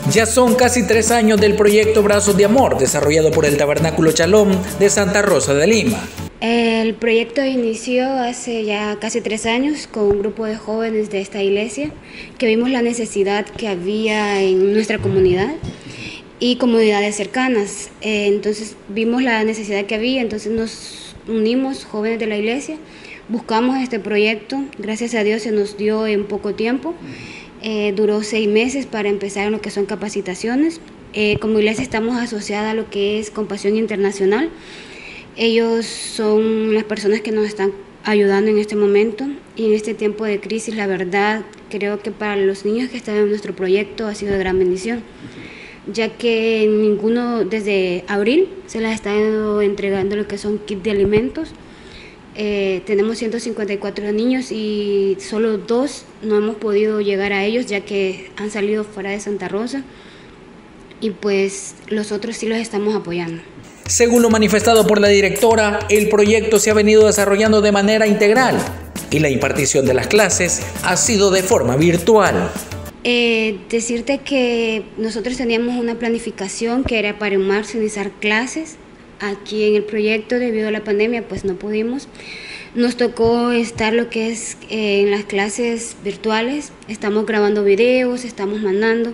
Ya son casi 3 años del proyecto Brazos de Amor, desarrollado por el Tabernáculo Shalom de Santa Rosa de Lima. El proyecto inició hace ya casi 3 años con un grupo de jóvenes de esta iglesia que vimos la necesidad que había en nuestra comunidad y comunidades cercanas. Entonces vimos la necesidad que había, entonces nos unimos jóvenes de la iglesia, buscamos este proyecto, gracias a Dios se nos dio en poco tiempo. Duró 6 meses para empezar en lo que son capacitaciones. Como iglesia estamos asociadas a lo que es Compasión Internacional. Ellos son las personas que nos están ayudando en este momento y en este tiempo de crisis. La verdad, creo que para los niños que están en nuestro proyecto ha sido de gran bendición, ya que ninguno desde abril se les está entregando lo que son kits de alimentos. Tenemos 154 niños y solo 2 no hemos podido llegar a ellos ya que han salido fuera de Santa Rosa y pues los otros sí los estamos apoyando. Según lo manifestado por la directora, el proyecto se ha venido desarrollando de manera integral y la impartición de las clases ha sido de forma virtual. Decirte que nosotros teníamos una planificación que era para en marzo iniciar clases. Aquí en el proyecto, debido a la pandemia, pues no pudimos. Nos tocó estar lo que es en las clases virtuales. Estamos grabando videos, estamos mandando.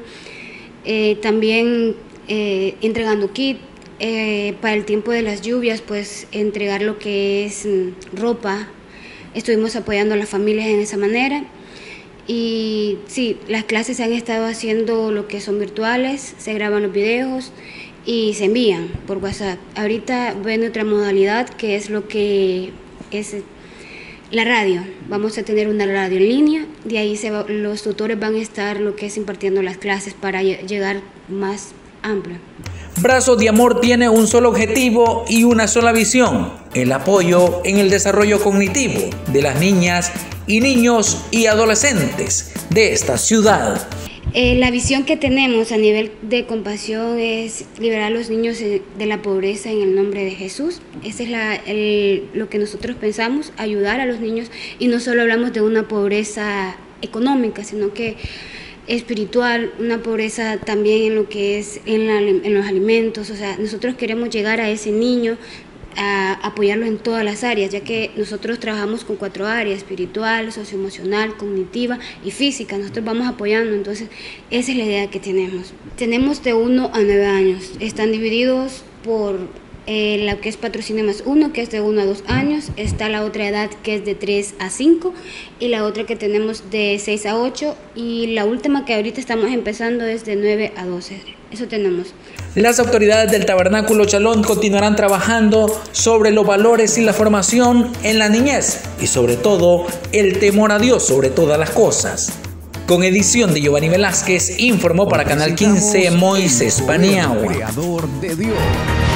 También entregando kit. Para el tiempo de las lluvias, pues entregar lo que es ropa. Estuvimos apoyando a las familias en esa manera. Y sí, las clases se han estado haciendo lo que son virtuales, se graban los videos y se envían por WhatsApp. Ahorita viene otra modalidad que es lo que es la radio. Vamos a tener una radio en línea, de ahí los tutores van a estar lo que es impartiendo las clases para llegar más amplio. Brazos de Amor tiene un solo objetivo y una sola visión: el apoyo en el desarrollo cognitivo de las niñas y niños y adolescentes de esta ciudad. La visión que tenemos a nivel de compasión es liberar a los niños de la pobreza en el nombre de Jesús. Ese es lo que nosotros pensamos, ayudar a los niños, y no solo hablamos de una pobreza económica, sino que espiritual, una pobreza también en lo que es en los alimentos. O sea, nosotros queremos llegar a ese niño, a apoyarlo en todas las áreas, ya que nosotros trabajamos con 4 áreas: espiritual, socioemocional, cognitiva y física. Nosotros vamos apoyando, entonces esa es la idea que tenemos. Tenemos de 1 a 9 años, están divididos por lo que es Patrocinio Más 1, que es de 1 a 2 años, está la otra edad que es de 3 a 5 y la otra que tenemos de 6 a 8 y la última que ahorita estamos empezando es de 9 a 12, eso tenemos. Las autoridades del Tabernáculo Shalom continuarán trabajando sobre los valores y la formación en la niñez y sobre todo el temor a Dios sobre todas las cosas. Con edición de Giovanni Velázquez, informó para Canal 15 Moisés Paniagua. Creador de Dios.